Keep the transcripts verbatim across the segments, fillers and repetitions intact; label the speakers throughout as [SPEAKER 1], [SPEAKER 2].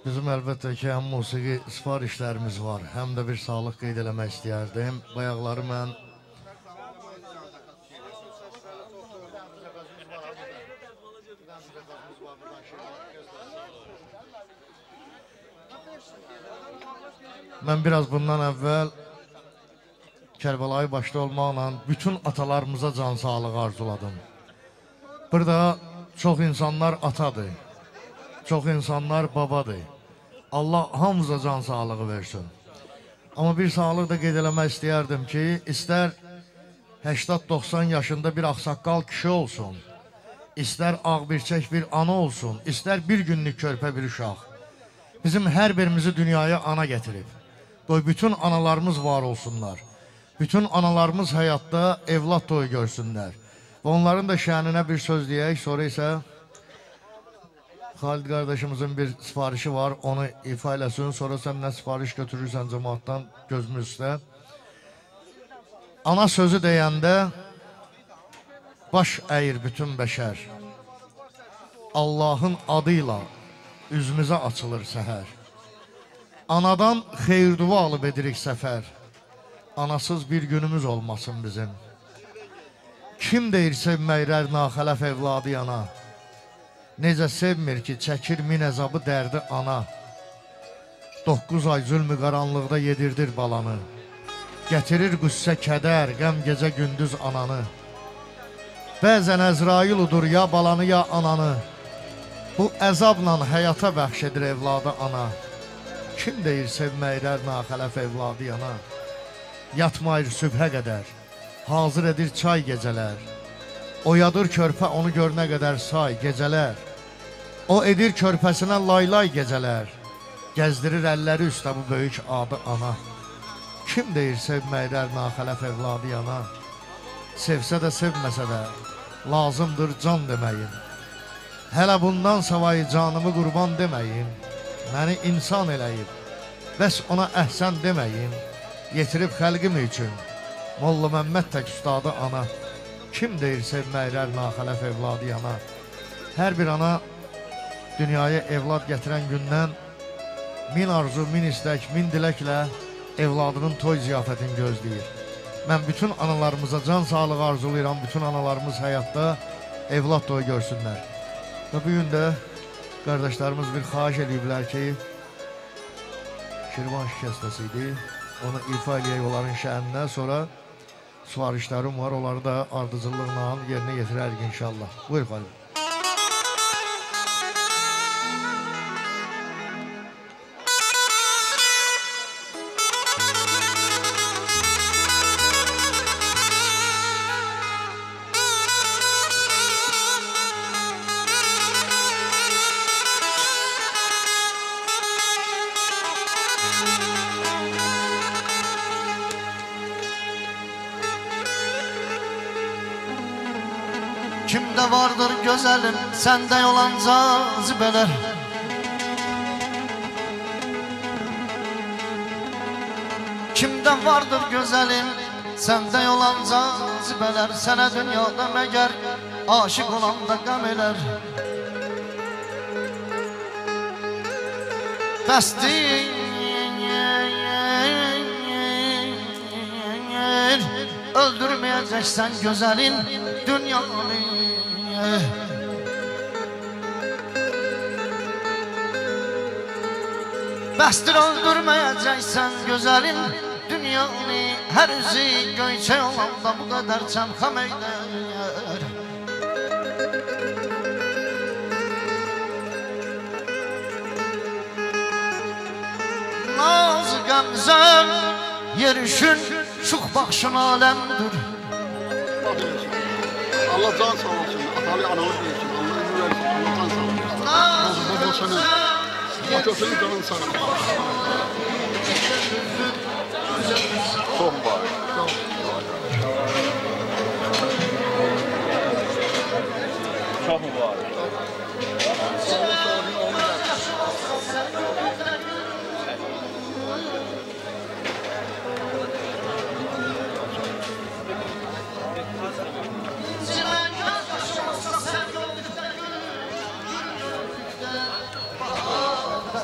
[SPEAKER 1] Bizim əlbəttə ki, həm musiqi sifarişlərimiz var, həm də bir sağlıq qeyd eləmək istəyərdim. Bayaqları mən Mən biraz bundan əvvəl Kərbəlayı başda olmaqla bütün atalarımıza can sağlığı arzuladım. Burada çox insanlar atadır, çox insanlar babadır. Allah hamımıza can sağlığı versin. Amma bir sağlıq da qeyd eləmək istəyərdim ki, istər səksən doxsan yaşında bir ağsaqqal kişi olsun, istər ağbirçək bir ana olsun, istər bir günlük körpə bir uşaq. Bizim hər birimizi dünyaya ana gətirib. Doy bütün analarımız var olsunlar. Bütün analarımız həyatda evlad toyu görsünlər. Və onların da şəninə bir söz deyək, sonra isə Xalid qardaşımızın bir sifarişi var, onu ifa eləsin, sonra sən nə sifariş götürürsən cəmaatdan gözümüz üstə. Ana sözü deyəndə baş əyir bütün bəşər. Allahın adıyla üzümüzə açılır səhər. Anadan xeyir-dua alıb edirik səfər. Anasız bir günümüz olmasın bizim. Kim deyir sevməklər naxələf evladı yana? Necə sevmir ki, çəkir min əzabı dərdi ana. Doqquz ay zülmü qaranlıqda yedirdir balanı. Gətirir qüssə kədər, qəm gecə gündüz ananı. Bəzən Əzrail udur ya balanı ya ananı. Bu əzabla həyata bəxş edir evladı ana. Kim deyir sevməklər naxələf evladı yana? Yatmayır sübhə qədər, hazır edir çay gecələr. Oyadır körpə onu görünə qədər say gecələr. O edir körpəsinə laylay gecələr. Gəzdirir əlləri üstə bu böyük adı ana. Kim deyir sevməklər naxələf evladı yana? Sevsə də sevməsə də lazımdır can deməyin. Hələ bundan savayı canımı qurban deməyin. Məni insan eləyib, bəs ona əhsən deməyin. Yetirib xəlqim üçün, Molla Məmməd tək ustadı ana. Kim deyir sevməklər naxələf evladı yana? Hər bir ana dünyaya evlad gətirən gündən min arzu, min istək, min diləklə evladının toy ziyafətini gözləyir. Mən bütün analarımıza can sağlığı arzulayıram, bütün analarımız həyatda evlad toy görsünlər. Və bugün də qardaşlarımız bir xahiş ediblər ki, Şirvan şikəstəsi idi, onu ifa eləyək onların şəhəninə, sonra sifarişlərim var, onları da ardıcıllıqla yerinə yetirərik inşallah. Buyur Xalid.
[SPEAKER 2] Kimdə vardır gözəlim, səndə olan cazibələr. Kimdə vardır gözəlim, səndə olan cazibələr. Sənə dünyada məgər aşıq olanda qəm elər. Bəsdir öldürməyəcəksən gözəlin dünyanı. Bəsdir öldürməyəcəksən gözəlin dünyanı. Hər üzü göyçək olanda bu qədər çəmxəm eydər. Nazı qəmzən yerişin şux baxşın aləmdir.
[SPEAKER 3] Allah can sağ olsun, atalı analı büyüsün, Allah ömür versin, Allah can sağ olsun. Nazı babasının, atasının canını sağ olsun. Son var. Çok mu var?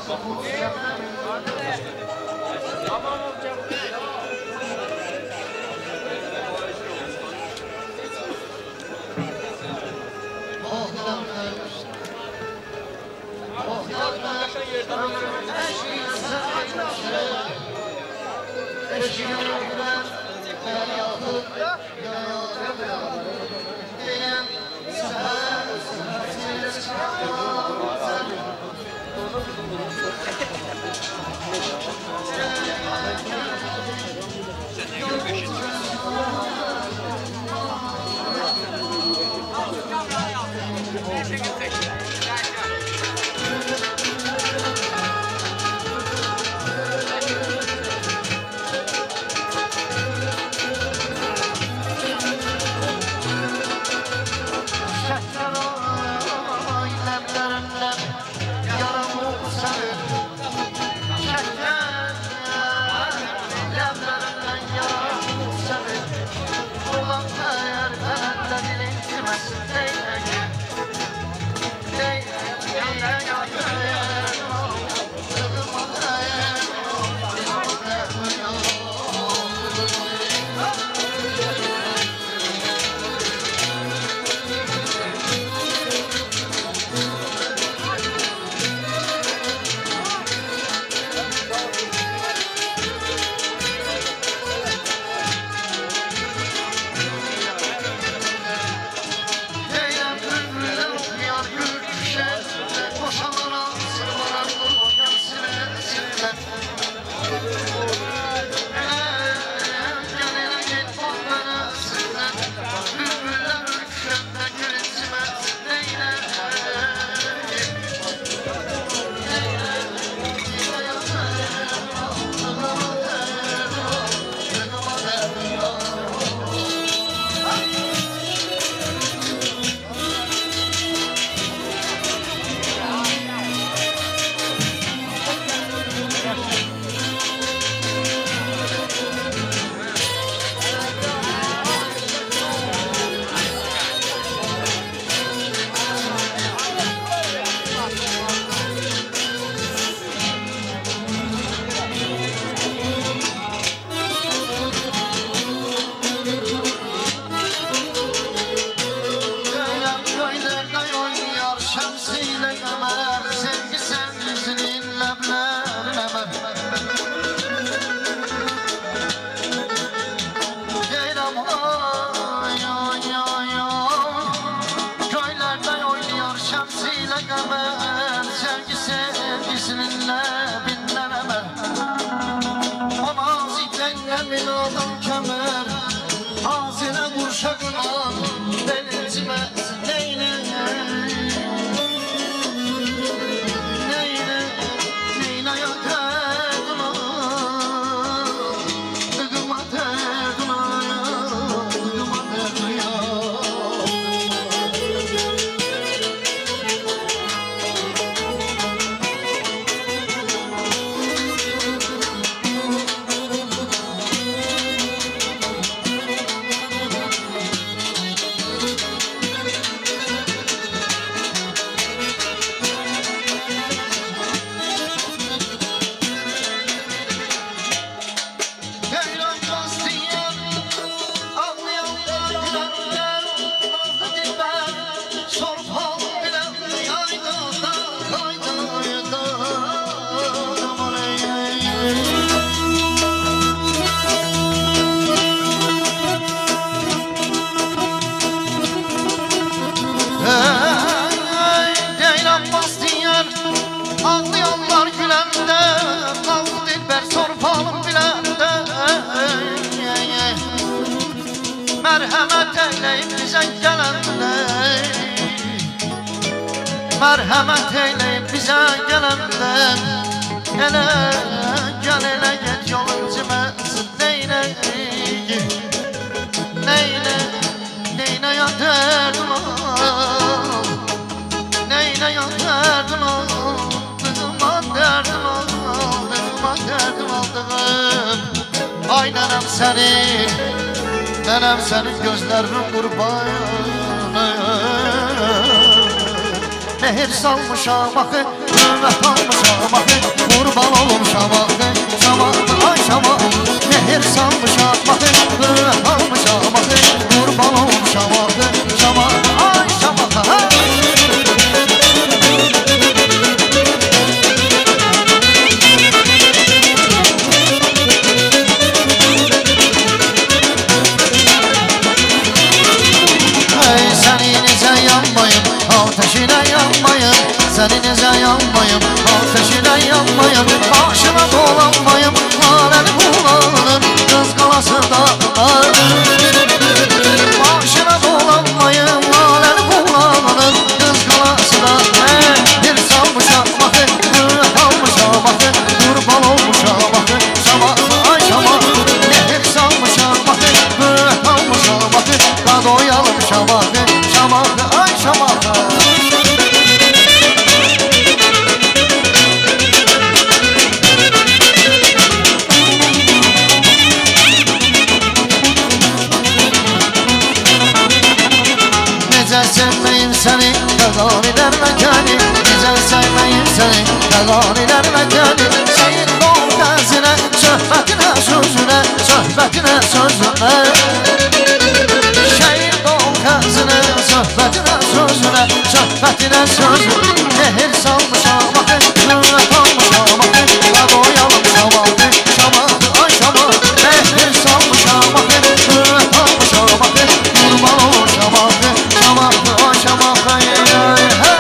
[SPEAKER 2] Merhamet eyleyip bize gelenler, hele gel hele get yoluncumu neyle, neyle, neyle yatırdın ol, neyle yatırdın ol, dıgıma derdin ol, dıgıma derdin aldığım. Ay nenem senin, nenem senin gözlerinin kurbanı. Mehir salmışam axı, ümmet almışam axı, doyam Başına dolanmayım laləni bulanır Qız qalası dağlar Başına dolanmayım laləni bulanır Qız qalası dağlar Bir salmışam baxı Qürət almışam baxı Qurban olmuşam baxı Şamaqı ay şamaqı Nehir salmışam baxı Qürət almışam baxı Qadoy almışam baxı Şamaqı ay şamaqı Necə sevməyim səni Qəqan edər məkəni Necə sevməyim səni Qəqan edər məkəni Seyin dol qəzinə Söhbətinə sözünə Söhbətinə sözünə Şeyin dol qəzinə Söhbətinə sözünə Söhbətinə sözünə Nehir salmışam baxı Qürət almışam baxı Qadoy almışam baxı Şamaqı ay şamaqı Nehir salmışam baxı Qürət almışam baxı Qurban olmuşam baxı Şamaqı ay şamaqı ay ay hey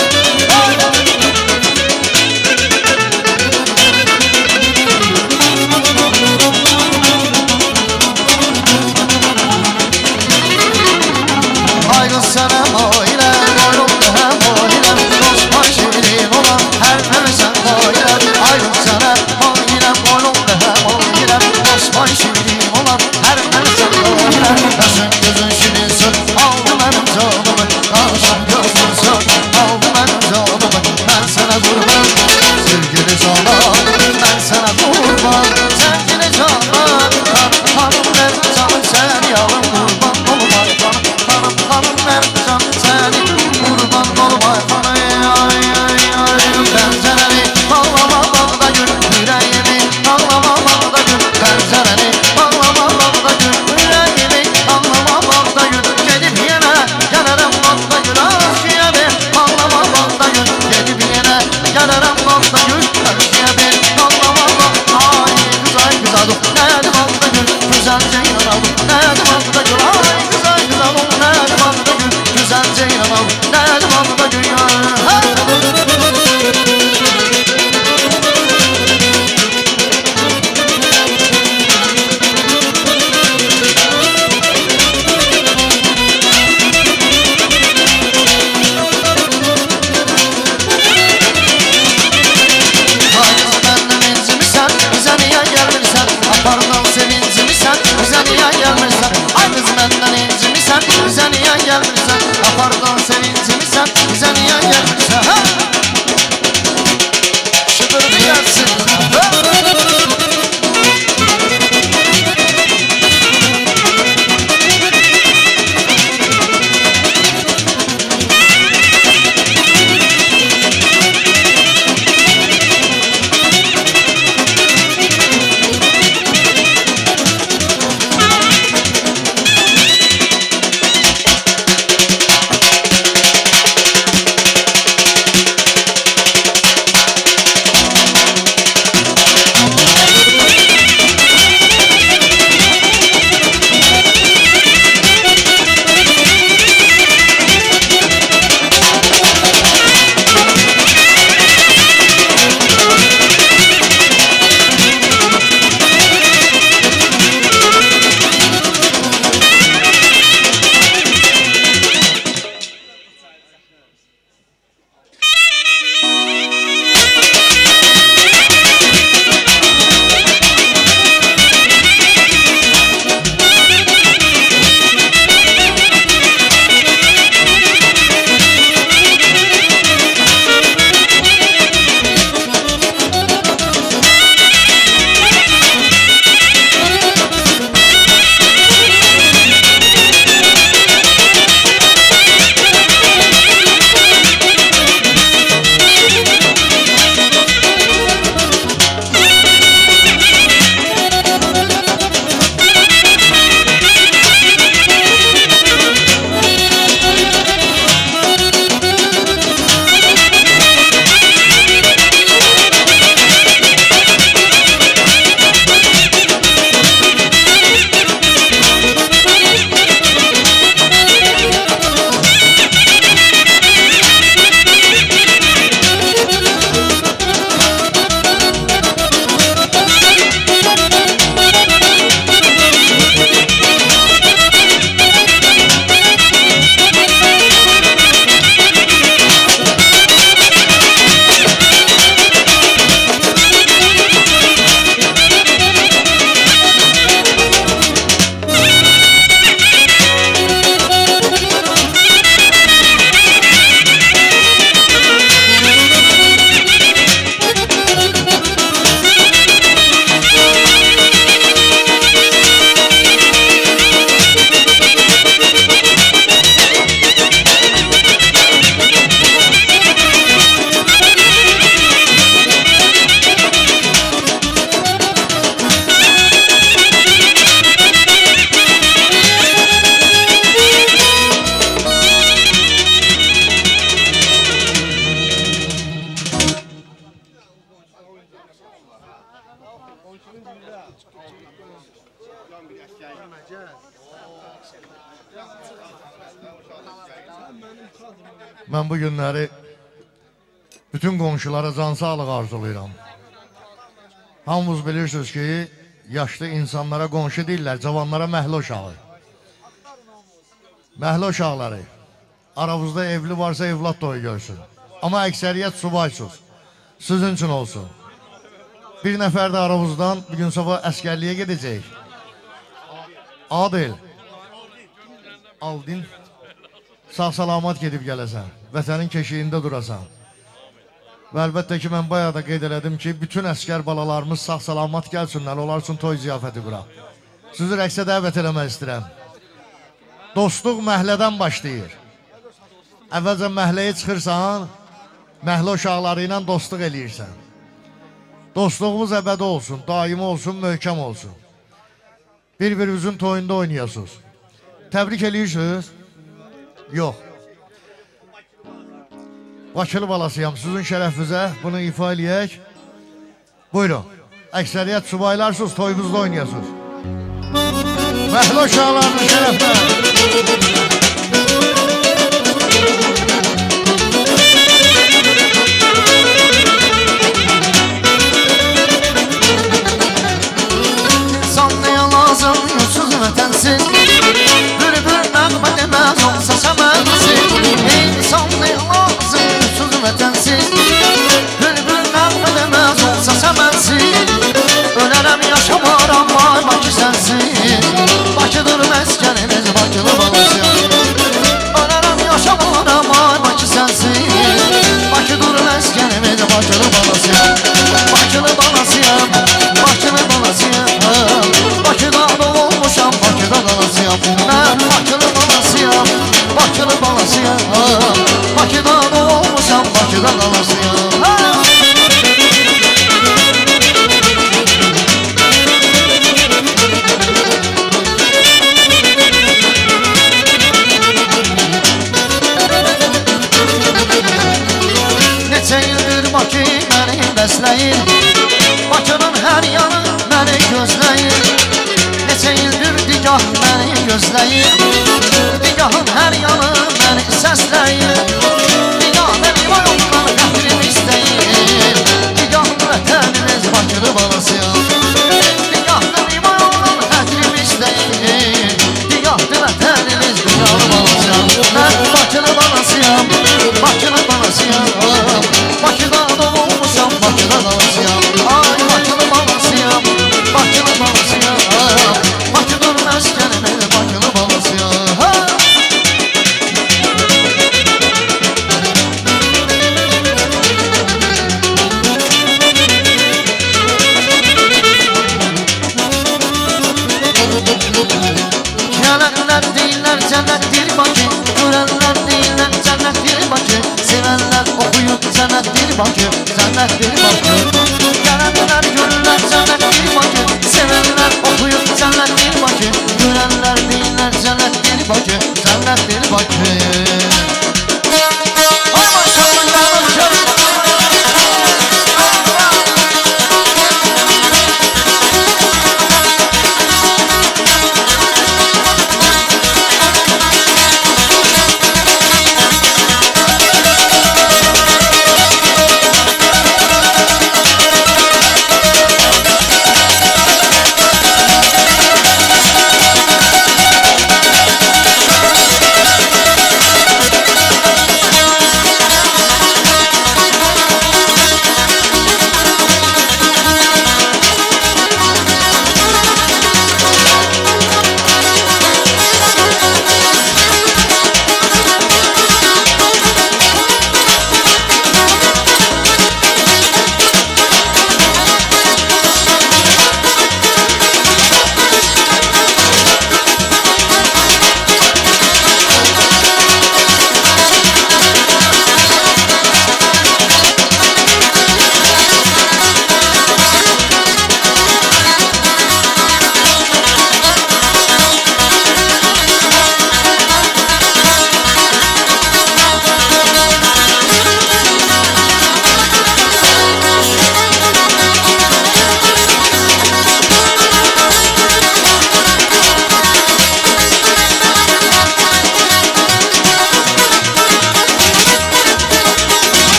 [SPEAKER 2] Ay qız sənə ailə Qoynumda həm ailə Dost var şirin olan Hər nəvəsən ailə Ay qız sənə ailə Qoynumda həm ailə Dost var şirin olan Hər nəvəsən ailə Qəşin gözün şirinsin Aldı mənim canımı Qarışan gözün sön Aldı mənim canımı Mən sənə qurban Sevgili canan Mən sənə qurban Sevgili canan Xanım mən canım səni alım qurban olmay xanım Xanım xanım mən canım səni qurban olmay xanım Ay ay ay ay Pəncərəni bağlama bağda gül Ürəyimi bağlama bağda gül Pəncərəni bağlama bağda gül Ürəyimi bağlama bağda gül Gedib yenə gələrəm bağda gül Aşkiyə bir bağlama bağda gül Gedib yenə gələrəm bağda gül Aşkiyə bir bağlama bağda Ay qız ay qız adım Nədir bağda gül Güzelce inanalım Nədir bağda gül Ay qız ay qız adım Nədir bağda gül Güzelce inanalım Nədir bağda gül Ay qız məndən incimisən Bizə niyə gəlmirsən Apardan sevincimisən Bizə niyə gəlmirsən Ay qız məndən incimisən Bizə niyə gəlmirsən Apardan sevincimisən Bizə niyə gəlmirsən Hə Şıdırdı gəlsin Hə
[SPEAKER 1] Mən bu günləri bütün qonşulara can sağlıq arzulayıram. Hamınız bilirsiniz ki, yaşlı insanlara qonşu deyirlər, cavanlara məhlə uşağı. Məhlə uşaqları, aramızda evli varsa evlat toyu görsün. Amma əksəriyyət subaysız, sizin üçün olsun. Bir nəfər də aramızdan bir gün sabah əskərliyə gedəcək. Adil, Aldin, sağ-salamat gedib gələsən, vətənin keşiyində durasan. Və əlbəttə ki, mən bayağı da qeyd elədim ki, bütün əskər balalarımız sağ-salamat gəlsinlər, onlar üçün toy ziyafəti quraq. Sizi rəqsə dəvət eləmək istəyirəm. Dostluq məhlədən başlayır. Əvvəlcə məhləyə çıxırsan, məhlə uşaqları ilə dostluq eləyirsən. Dostluğumuz əbədi olsun, daimi olsun, möhkəm olsun. Bir-birimizin toyunda oynayasınız. Təbrik eləyirsiniz? Yox. Bakılı balasıyam, sizin şərəfinizə bunu ifa eləyək. Buyurun, əksəriyyət subaylarsınız, toyumuzda oynayasınız. Məhlə uşaqlarının şərəfinə.
[SPEAKER 2] Vətənsiz bülbül nəğmə deməz olsa səmənsiz İnsan ne lazım yursuz vətənsiz bülbül nəğmə deməz olsa səmənsiz Ölərəm yaşamaram var Bakı sənsiz Bakıdır məskənimiz Bakılı balasıyam Ölərəm yaşamaram var Bakı sənsiz Bakıdır məskənimiz Bakılı balasıyam Bakılı balasıyam Bakılı balasıyam Bakıda doğulmuşam Bakıda qalasıyam Mən Bakılı balasıyam Bakılı balasıyam Bakıda doğulmuşam Bakıda qalasıyam Neçə ildir Bakı məni bəsləyir Bakının hər yanı məni gözləyir Neçə ildir digah məni gözləyir Digahın hər yanı məni səsləyir Digah mənim ayoldan xətrim istəyir Digahın vətənimiz Bakılı balasıyam Digah mənim ayoldan xətrim istəyir Digahdır vətənimiz dünyalı balasıyam Mən Bakılı balasıyam Bakılı balasıyam Bakıda doğulmuşam Bakıda qalasıyam Ay Bakılı balasıyam Bakılı balasıyam Bakıdır məskənimiz Bakılı balasıyam Gələnlər deyirlər cənnətdir Bakı Görənlər deyirlər cənnətdir Bakı Sevənlər oxuyub cənnətdir Bakı Cənnətdir Bakı Gələnlər görürlər cənnətdir Bakı Sevənlər oxuyub cənnətdir Bakı Görənlər deyirlər cənnətdir Bakı Cənnətdir Bakı Ay maşallah Bakı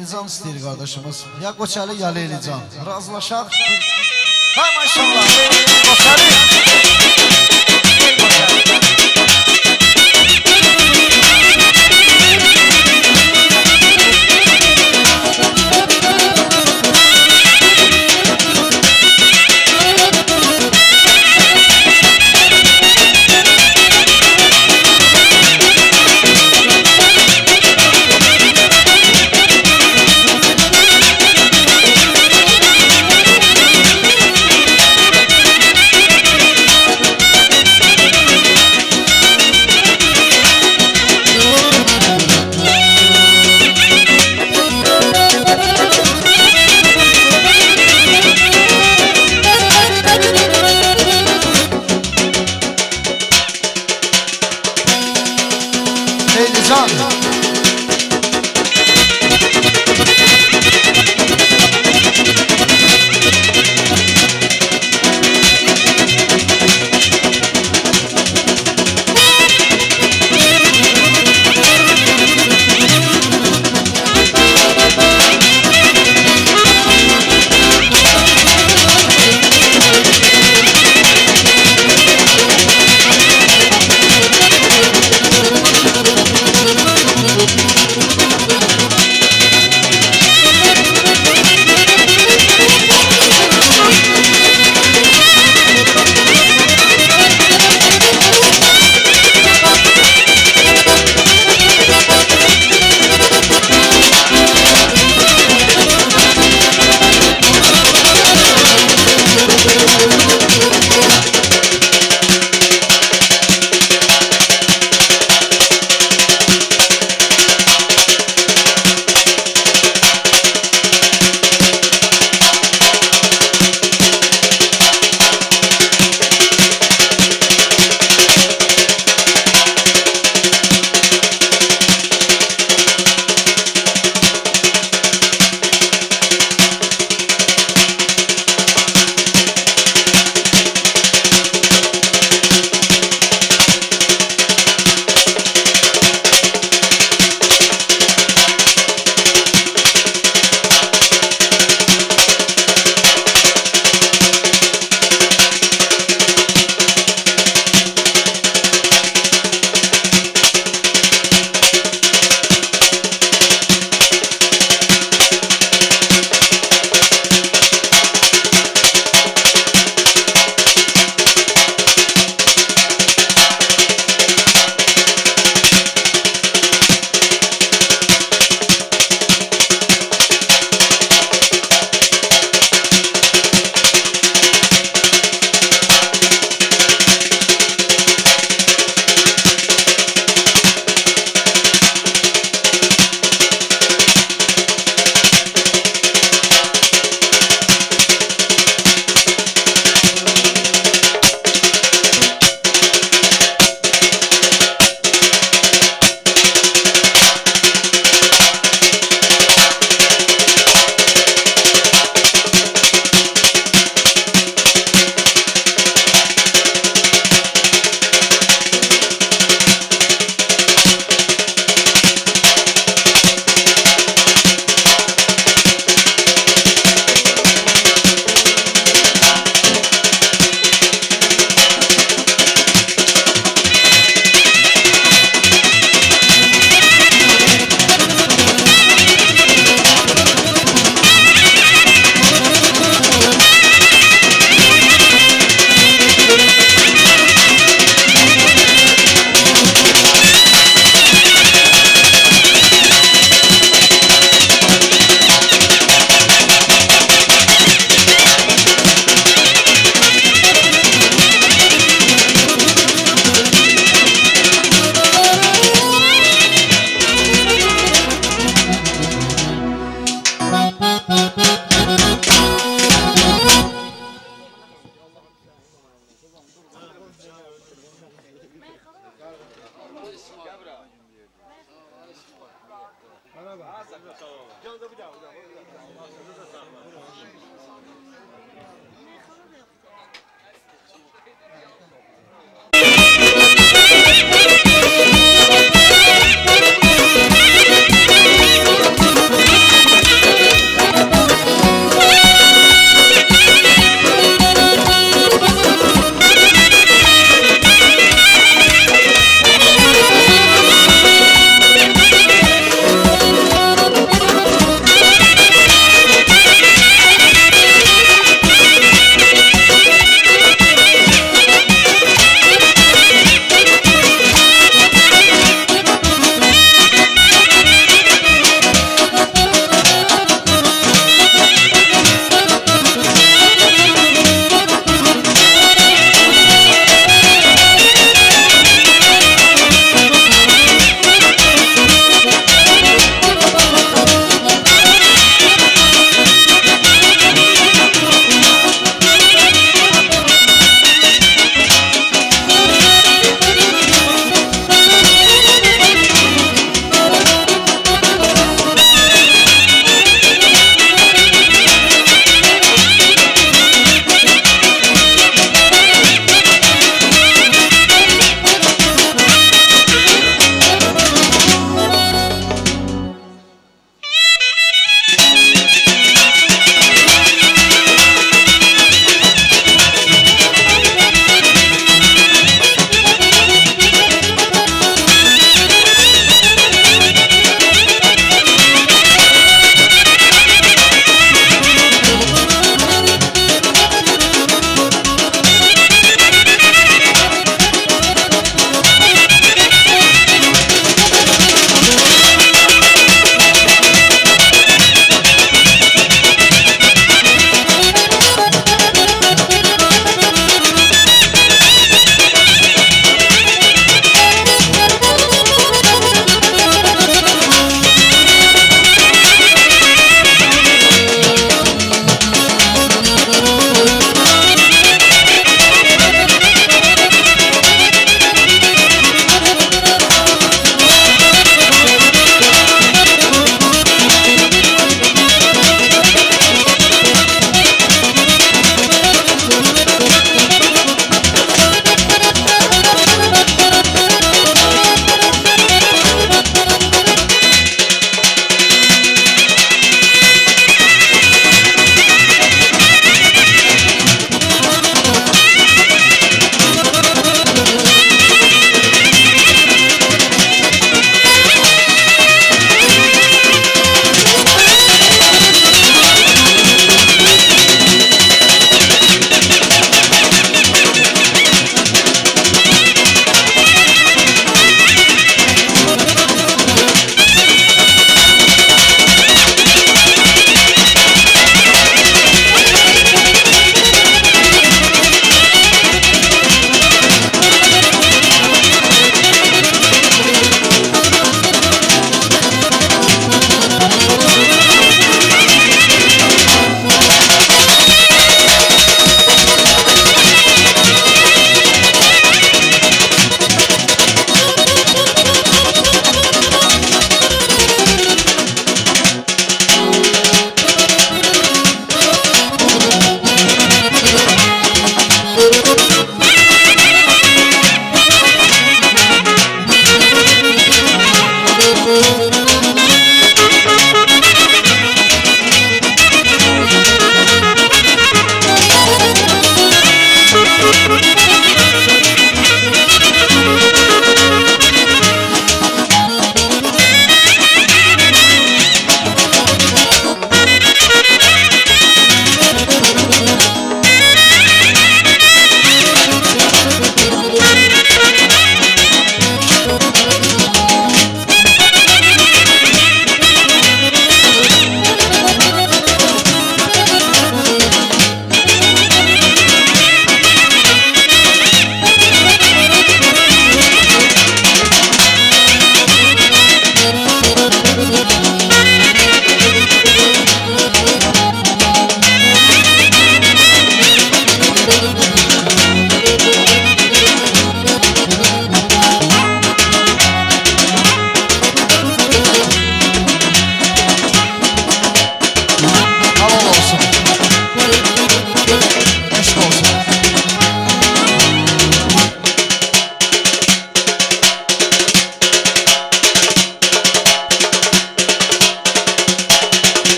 [SPEAKER 2] Leylican istəyir qardaşımız. Ya Qoçəli, ya Leylican. Razılaşaq. Hay maşallah. Qoçəli.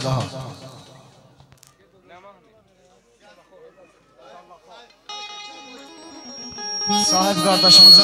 [SPEAKER 2] daha. Sahip kardeşimize.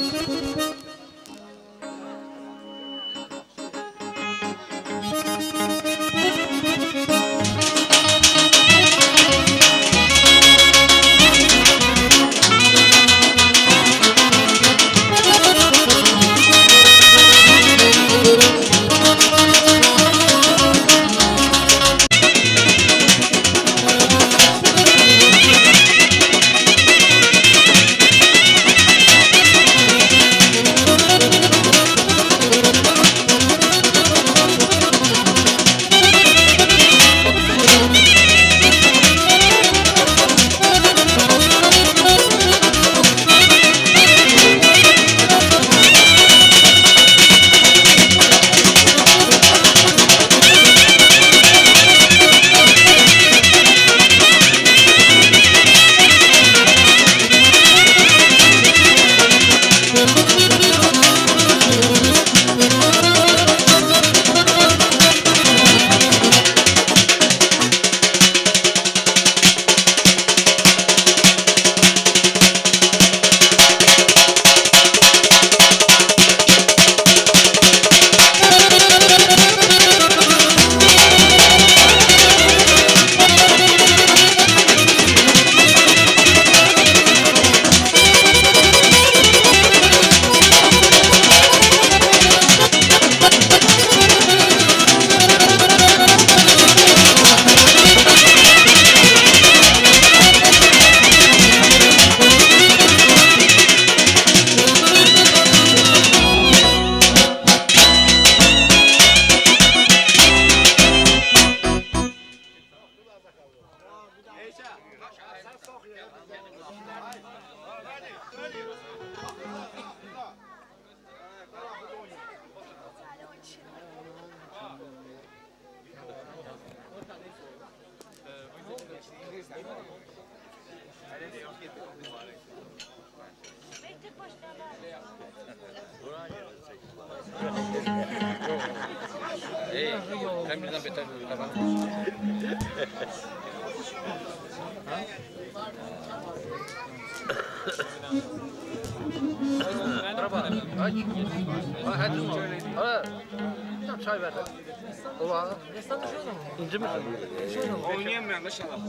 [SPEAKER 4] Çay ver. Ola. İnci mi? Oynayamıyorum inşallah.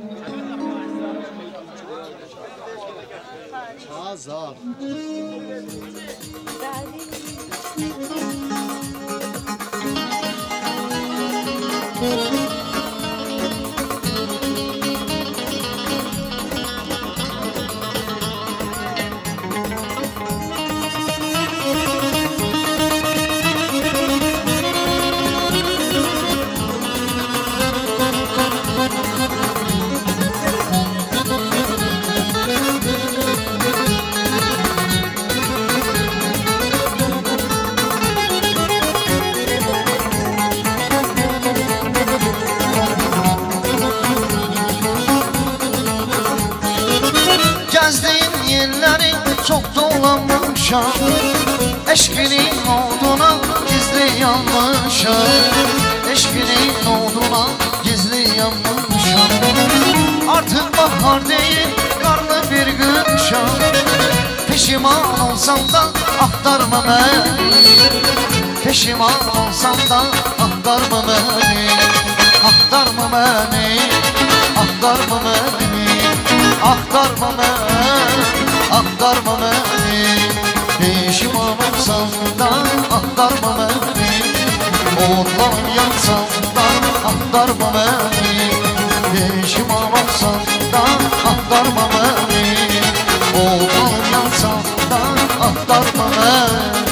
[SPEAKER 2] Azar. Gezdiğin yerleri çok dolanmışam, eşkinin oduna gizli yanmışam, eşkinin oduna gizli yanmışam. Artık bahar değil karlı bir günşam, peşiman olsam da aktarma beni, peşiman olsam da aktarma beni, aktarma beni, aktarma beni. Aktarma beni, aktarma beni, peşiman olsam da aktarma beni, ondan yansam da aktarma beni, peşiman olsam da aktarma beni, ondan yansam da aktarma beni.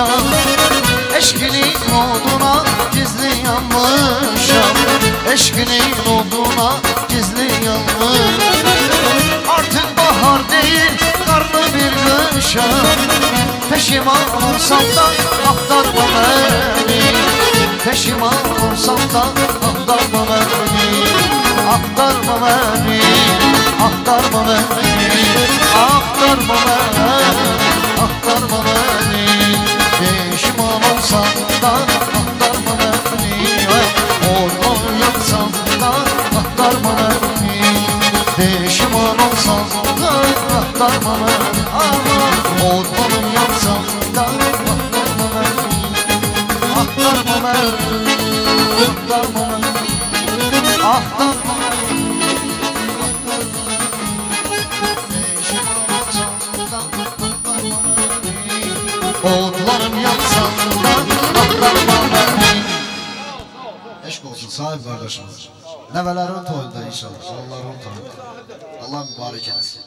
[SPEAKER 2] yanmışam. Eşkinin oduna gizli yanmışam. Eşkinin oduna gizli yanmışam. Artık bahar değil karlı bir kışam. Peşiman olsam da aktarma beni. Peşiman olsam da aktarma beni. Aktarma beni. Aktarma beni. Aktarma beni. Aktarma beni. Peşiman olsam da aktarma beni. Orman yaksam da aktarma beni. Peşiman olsam da aktarma beni. Orman yaksam da aktarma beni. Aktarma beni. Aktarma beni. Aktarma beni. Otlarım yansam da aktarma beni. Eşk olsun sahip kardeşimiz. Nevelerin toyunda inşallah. Allah'ın toyunda. Allah mübarek eylesin.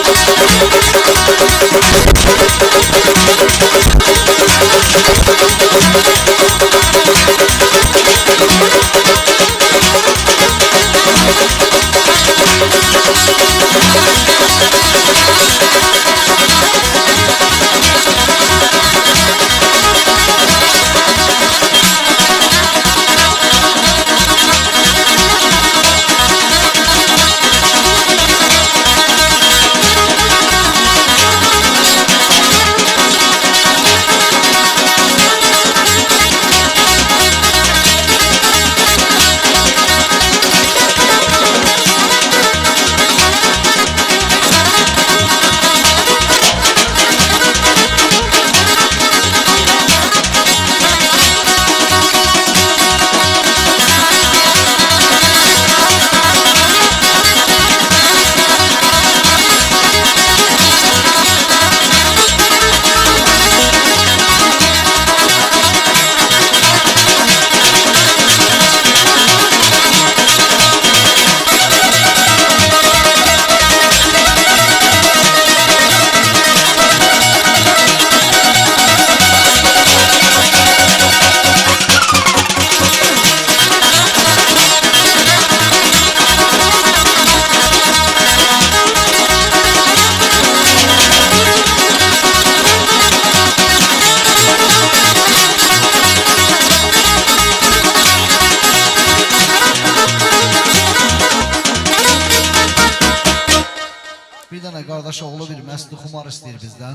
[SPEAKER 2] Qardaş oğlu bir məstli xumar istəyir bizdən.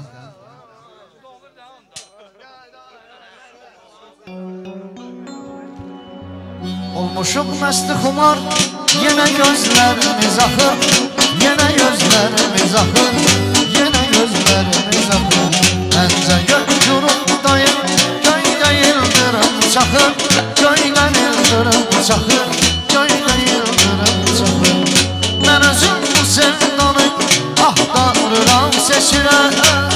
[SPEAKER 2] Olmuşuq məstli xumar, yenə gözlərimiz axır, yenə gözlərimiz axır, yenə gözlərimiz axır. Məncə gök gurultayım, göydə yıldırım çaxır, göydən yıldırım çaxır, göydə yıldırım çaxır. Mən özüm bu sevdanı axtarıram seçirəm.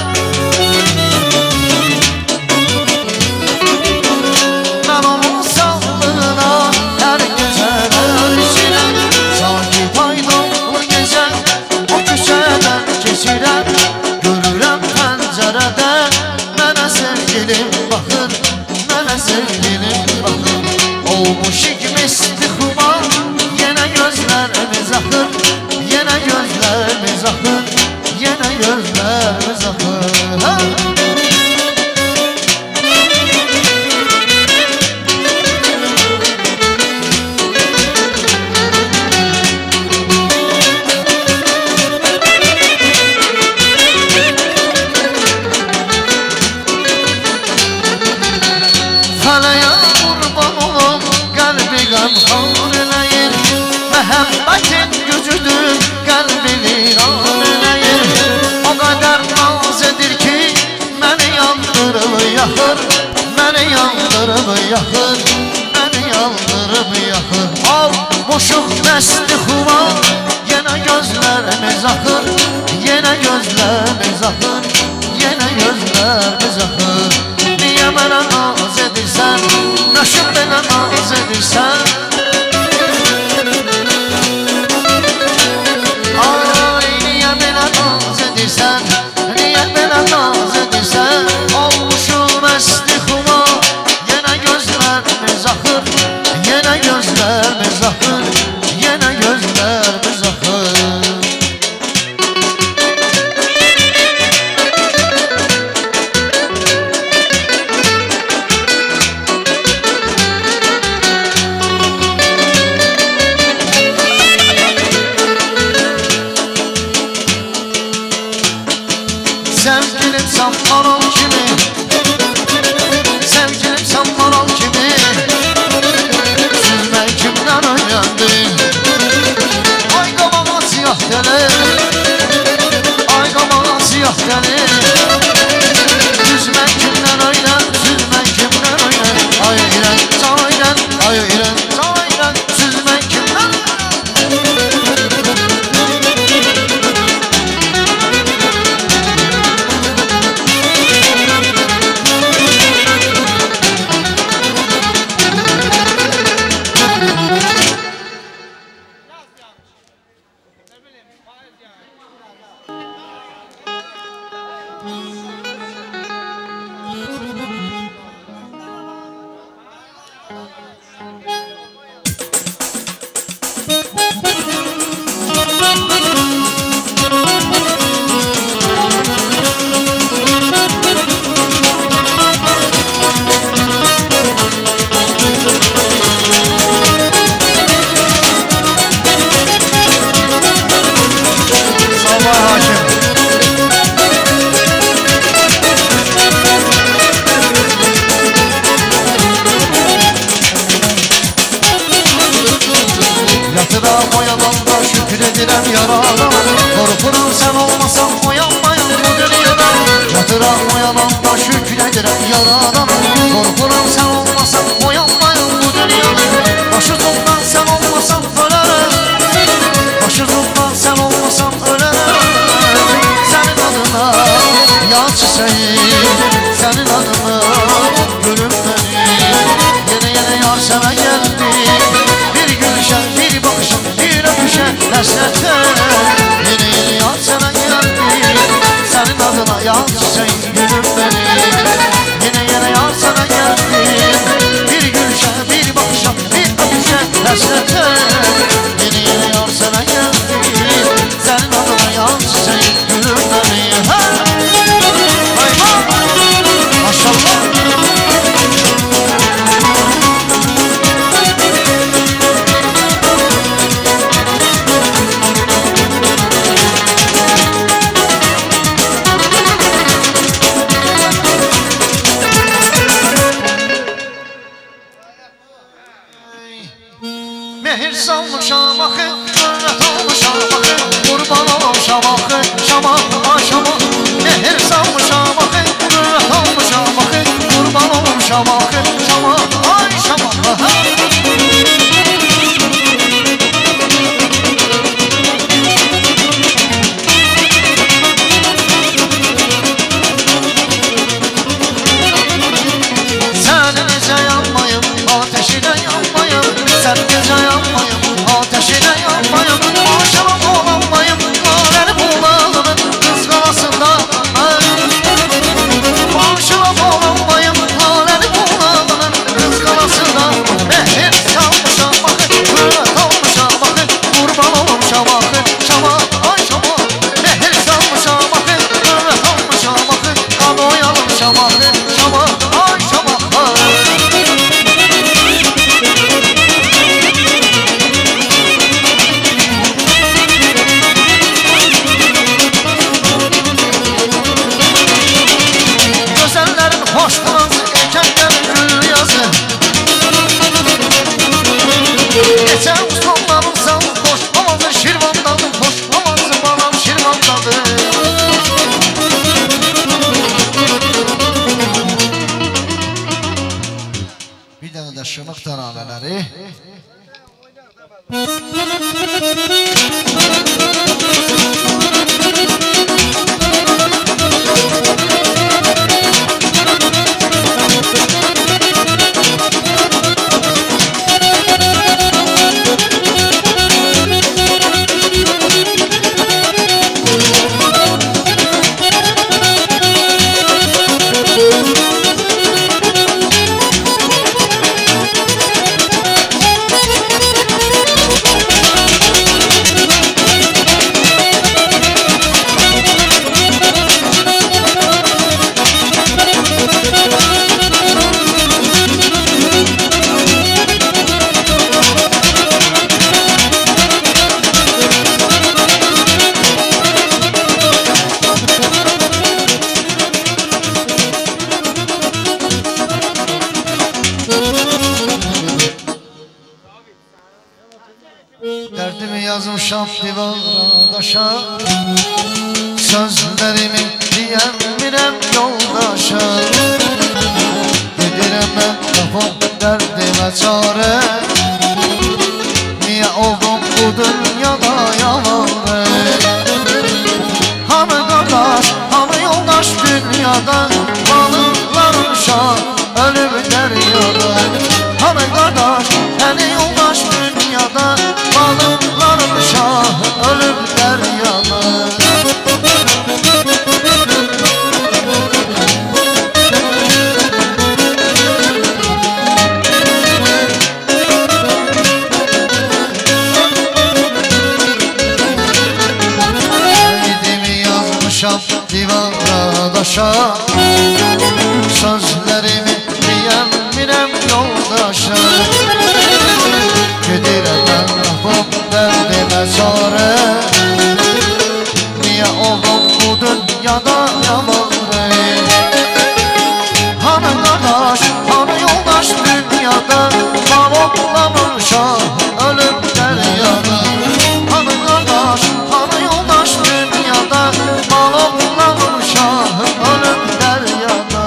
[SPEAKER 2] Mən onun sağlığına hər gecələr içirəm. Sanki faydalı gecə o küçədən keçirəm. Görürəm pəncərədən mənə sevgilim baxır, mənə sevgilim baxır. Olmuş ikimiz xumar, yenə gözlərimiz axır, yenə gözlərimiz axır, yenə gözlərimiz axır. Fələyə qurban olum, qəlbi qəmxan eləyir. Məhəbbətin gücüdür, qəlbi viran eləyir. O qədər naz edir ki, məni yandırıb yaxır, məni yandırıb yaxır, məni yandırıb yaxır. Almışıq məstli xumar, yenə gözlərimiz axır, yenə gözlərimiz axır, yenə gözlərimiz axır. Niyə mənə naz edirsən, naşım mənə naz edirsən? Ay, niyə mənə naz edirsən, niyə mənə naz edirsən? Olmuşum məstli xumar, yenə gözlərimiz axır, yenə gözlərimiz axır, yenə gözlərimiz axır. Sevgilim sen maral kimi, sevgilim sen maral kimi, süzmek kimden öğrendi? Ay qabağına siyah gəlir, ay qabağına siyah gəlir. Süzmek kimden öğren, süzmek kimden öğren. Ay İrən, can İrən, ay İrən, can İrən, süzmek kimden öğren? Derdimi yazmışam divara daşa, sözlerimi diyemirem yoldaşa. Gedirem ben kafam derdime çare, niye oldum bu dünyada yavare? Hamı kardeş, hamı yoldaş dünyada, balıklar uşa ölüp deryada. Hamı kardeş, hani yoldaş dünyada, balıklar uşa ölüp deryada. daşam, divara daşam. Sözlerimi diyemmirem yoldaşa. Gedirem ben bu derdime çare. Niye oldum bu dünyada yavarı? Hanı kardeş, hanı yoldaş dünyada. Baloklanırsa ölüm deryada. Hanı kardeş, hanı yoldaş dünyada. Baloklanırsa ölüm deryada.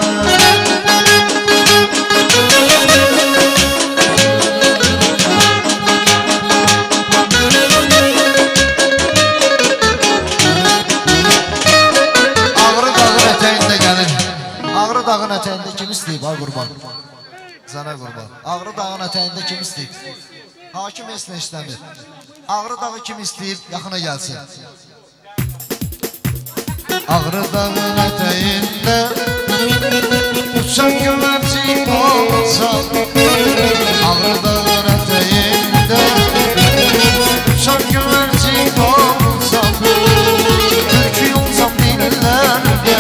[SPEAKER 2] Ağrı dağın ətəyində kim istəyib, ay qurban? Sənə qurban. Ağrı dağın ətəyində kim istəyib? Hakim heç nə istəmir. Ağrı dağı kim istəyib, yaxına gəlsin. Ağrı dağın ətəyində uçan güvərcik olsan. Ağrı dağın ətəyində uçan güvərcik olsan. Türkü olsam dillərdə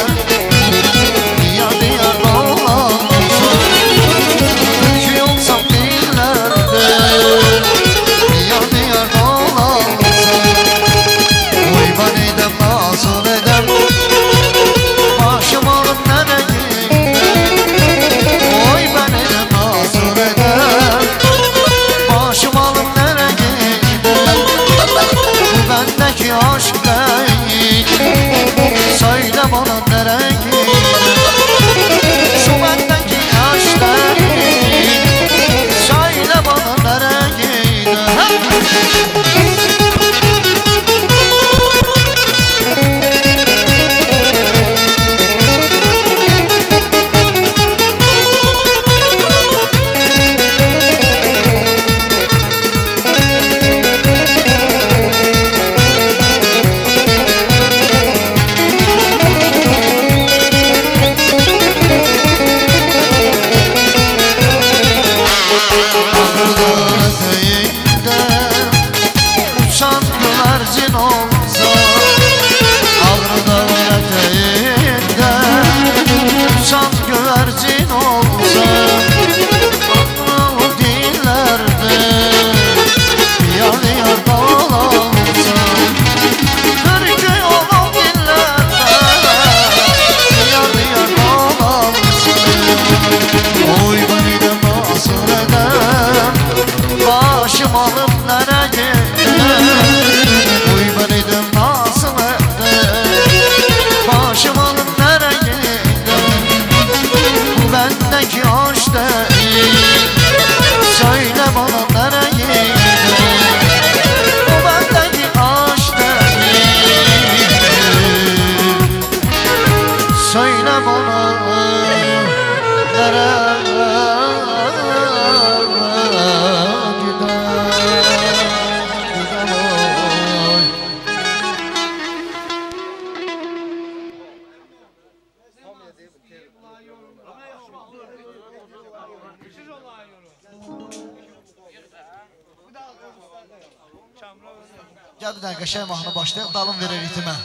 [SPEAKER 2] Gəl bir dənə qəşəng mahnı başlayaq, dalın verir ritmə.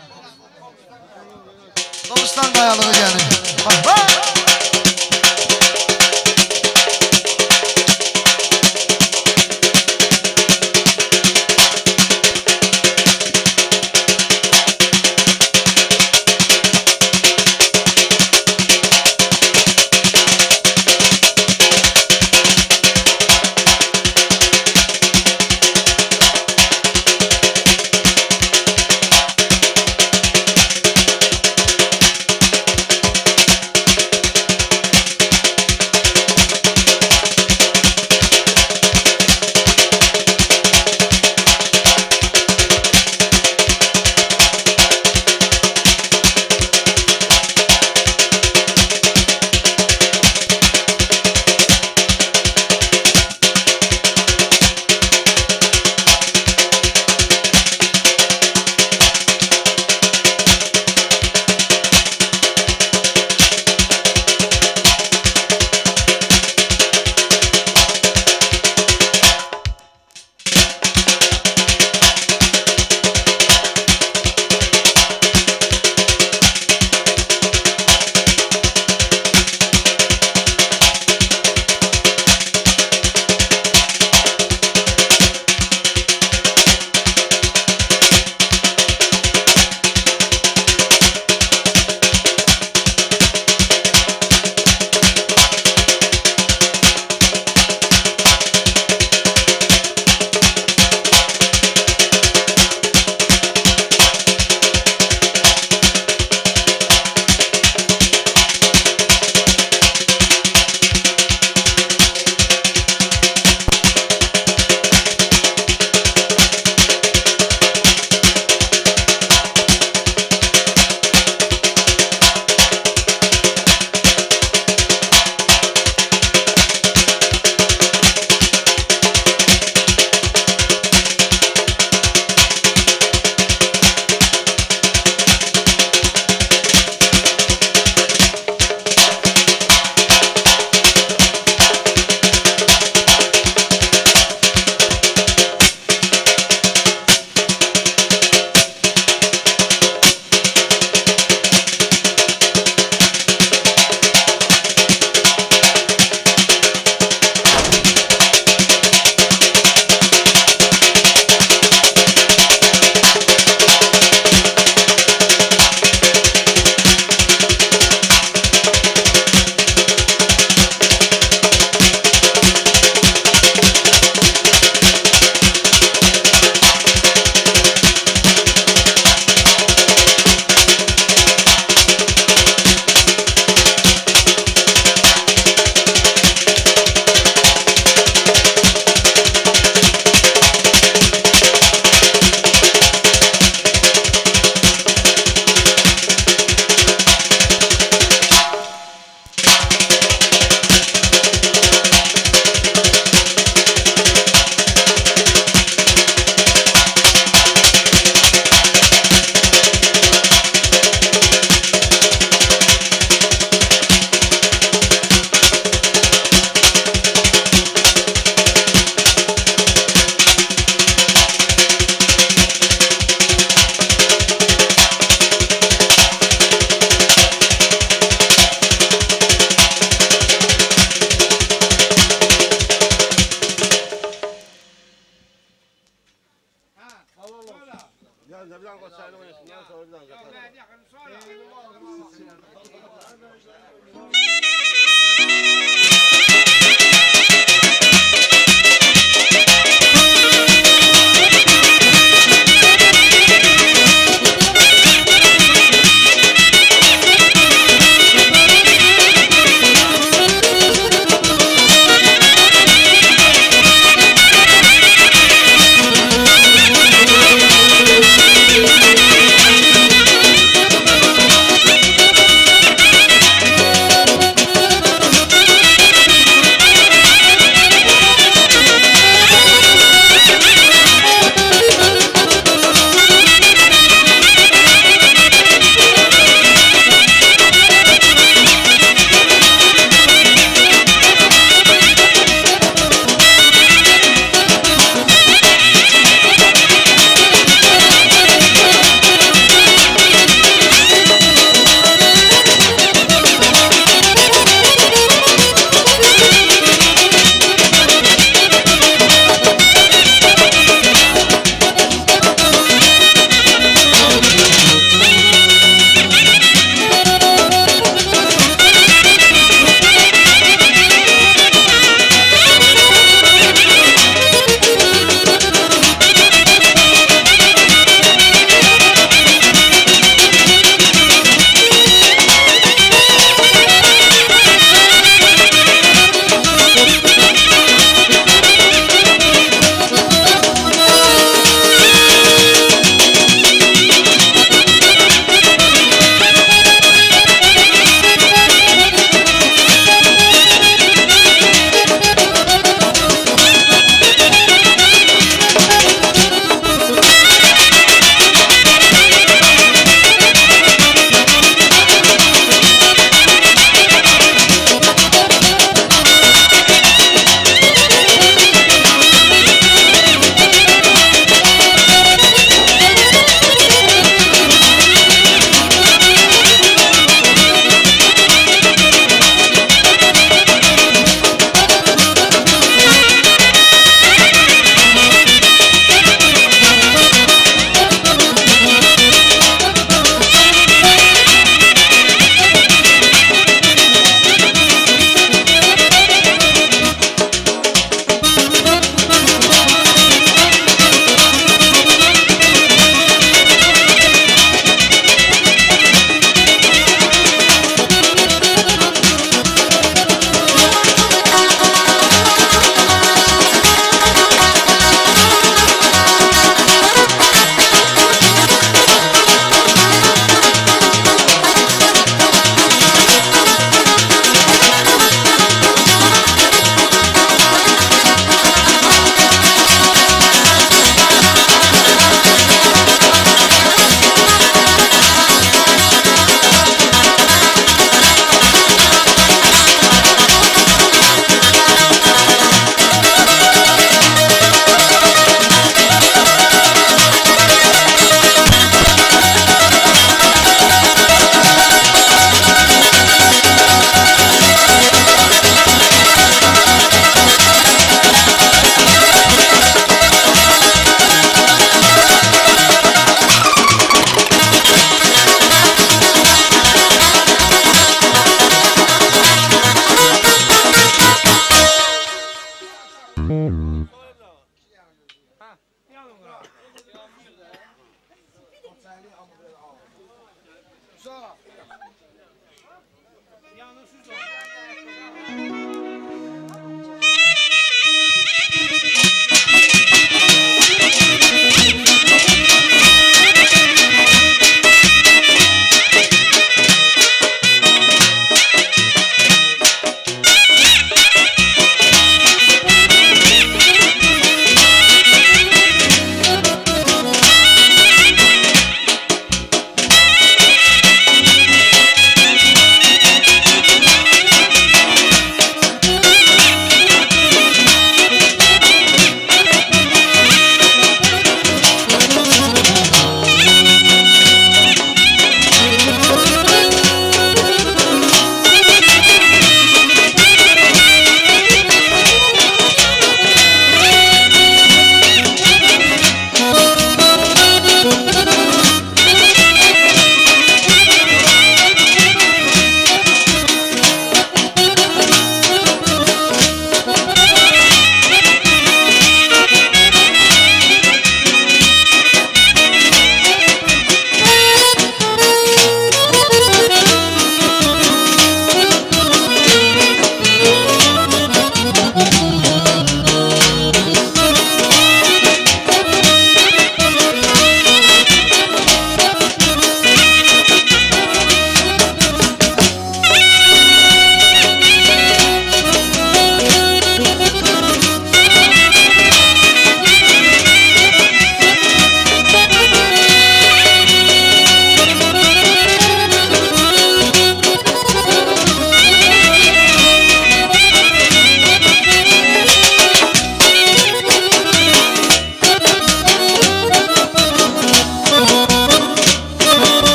[SPEAKER 2] Doğustan qayalığı gəlir. Bax, bax!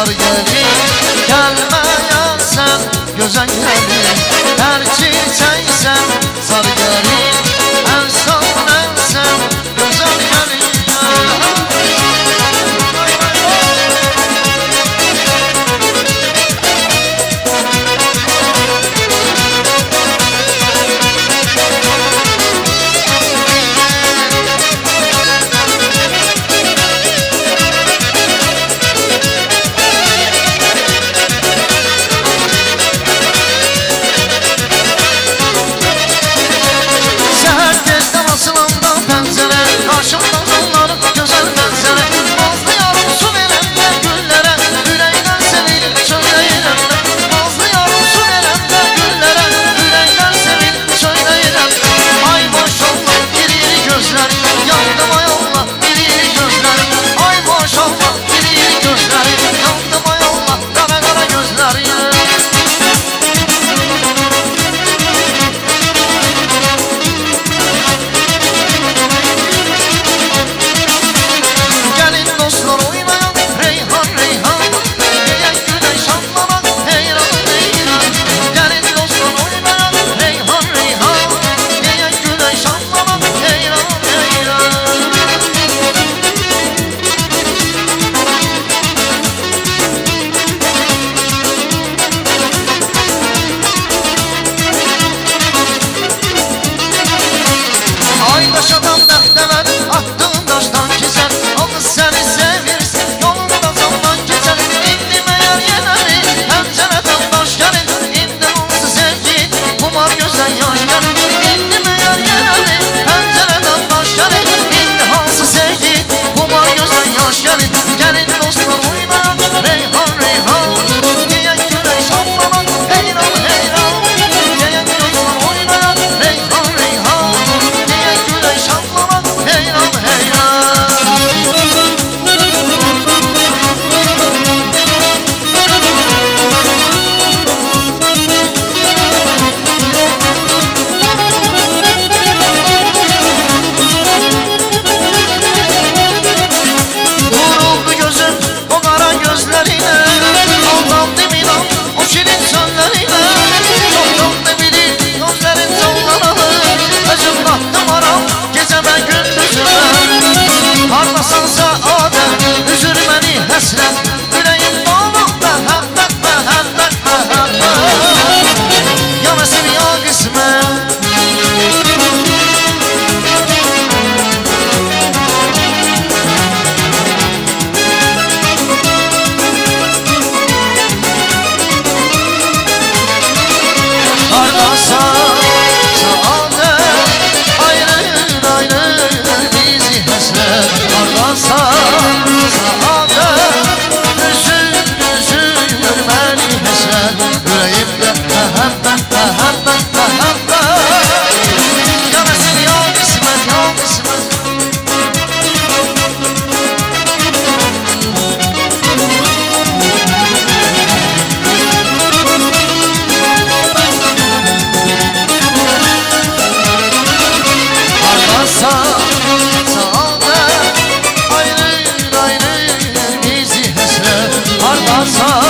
[SPEAKER 2] sarı gelin Gelmeyen sen gözən gelin Her çiçek sen sarı gelin En son en sen gözən gelin Sağ